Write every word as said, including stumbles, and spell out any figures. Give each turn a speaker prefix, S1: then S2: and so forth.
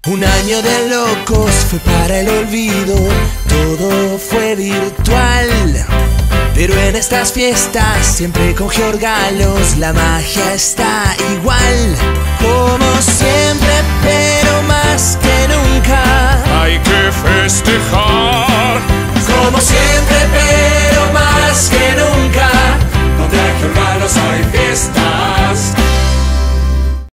S1: Un año de locos fue para el olvido, todo fue virtual. Pero en estas fiestas, siempre con Georgalos, la magia está igual. Como siempre